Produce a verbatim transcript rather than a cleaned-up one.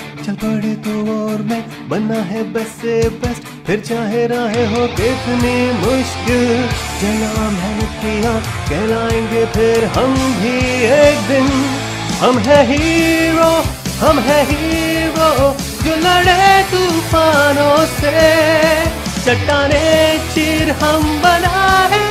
चल पड़े तो और मैं बनना है बेस्ट से बेस्ट, फिर चाहे राहें हो कितनी मुश्किल, जला मेहनत किया कहलाएंगे फिर हम भी एक दिन। हम है हीरो, हम है हीरो, जो लड़े तूफानों से, चट्टाने चीर हम बनाए